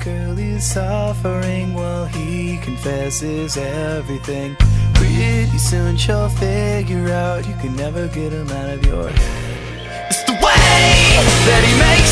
girl is suffering while he confesses everything. Pretty soon she'll figure out you can never get him out of your head. It's the way that he makes